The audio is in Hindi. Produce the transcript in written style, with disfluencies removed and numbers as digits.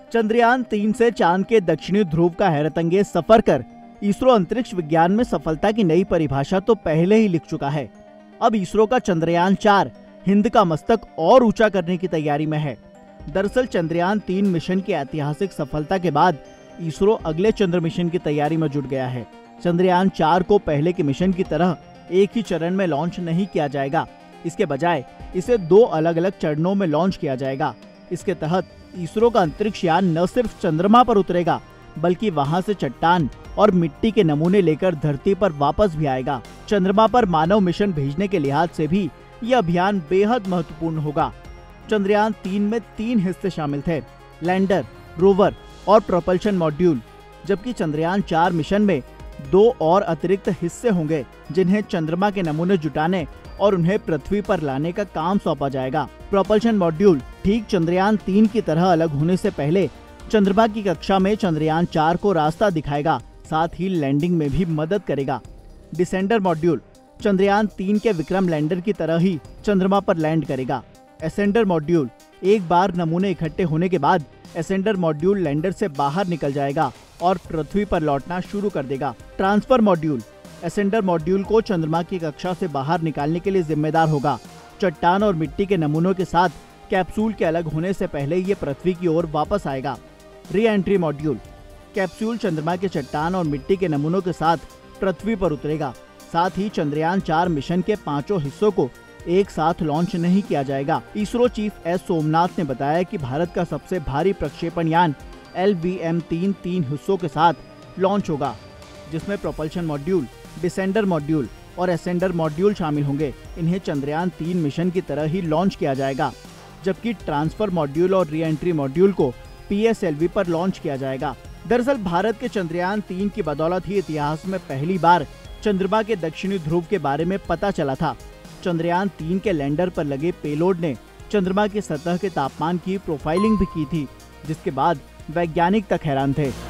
चंद्रयान 3 से चांद के दक्षिणी ध्रुव का हैरतअंगेज सफर कर इसरो अंतरिक्ष विज्ञान में सफलता की नई परिभाषा तो पहले ही लिख चुका है। अब इसरो का चंद्रयान 4 हिंद का मस्तक और ऊंचा करने की तैयारी में है। दरअसल चंद्रयान 3 मिशन की ऐतिहासिक सफलता के बाद इसरो अगले चंद्र मिशन की तैयारी में जुट गया है। चंद्रयान 4 को पहले के मिशन की तरह एक ही चरण में लॉन्च नहीं किया जाएगा। इसके बजाय इसे 2 अलग अलग चरणों में लॉन्च किया जाएगा। इसके तहत इसरो का अंतरिक्ष यान न सिर्फ चंद्रमा पर उतरेगा बल्कि वहां से चट्टान और मिट्टी के नमूने लेकर धरती पर वापस भी आएगा। चंद्रमा पर मानव मिशन भेजने के लिहाज से भी यह अभियान बेहद महत्वपूर्ण होगा। चंद्रयान 3 में 3 हिस्से शामिल थे, लैंडर, रोवर और प्रोपल्शन मॉड्यूल, जबकि चंद्रयान 4 मिशन में 2 और अतिरिक्त हिस्से होंगे जिन्हें चंद्रमा के नमूने जुटाने और उन्हें पृथ्वी पर लाने का काम सौंपा जाएगा। प्रोपल्शन मॉड्यूल ठीक चंद्रयान 3 की तरह अलग होने से पहले चंद्रमा की कक्षा में चंद्रयान 4 को रास्ता दिखाएगा, साथ ही लैंडिंग में भी मदद करेगा। डिसेंडर मॉड्यूल चंद्रयान 3 के विक्रम लैंडर की तरह ही चंद्रमा पर लैंड करेगा। एसेंडर मॉड्यूल एक बार नमूने इकट्ठे होने के बाद एसेंडर मॉड्यूल लैंडर से बाहर निकल जाएगा और पृथ्वी पर लौटना शुरू कर देगा। ट्रांसफर मॉड्यूल एसेंडर मॉड्यूल को चंद्रमा की कक्षा से बाहर निकालने के लिए जिम्मेदार होगा। चट्टान और मिट्टी के नमूनों के साथ कैप्सूल के अलग होने से पहले ये पृथ्वी की ओर वापस आएगा। री एंट्री मॉड्यूल कैप्सूल चंद्रमा के चट्टान और मिट्टी के नमूनों के साथ पृथ्वी पर उतरेगा। साथ ही चंद्रयान 4 मिशन के 5 हिस्सों को एक साथ लॉन्च नहीं किया जाएगा। इसरो चीफ एस सोमनाथ ने बताया कि भारत का सबसे भारी प्रक्षेपण यान LVM-3 3 हिस्सों के साथ लॉन्च होगा, जिसमें प्रोपल्शन मॉड्यूल, डिसेंडर मॉड्यूल और एसेंडर मॉड्यूल शामिल होंगे। इन्हें चंद्रयान 3 मिशन की तरह ही लॉन्च किया जाएगा, जबकि ट्रांसफर मॉड्यूल और री एंट्री मॉड्यूल को PSLV पर लॉन्च किया जाएगा। दरअसल भारत के चंद्रयान 3 की बदौलत ही इतिहास में पहली बार चंद्रमा के दक्षिणी ध्रुव के बारे में पता चला था। चंद्रयान 3 के लैंडर पर लगे पेलोड ने चंद्रमा की सतह के तापमान की प्रोफाइलिंग भी की थी, जिसके बाद वैज्ञानिक तक हैरान थे।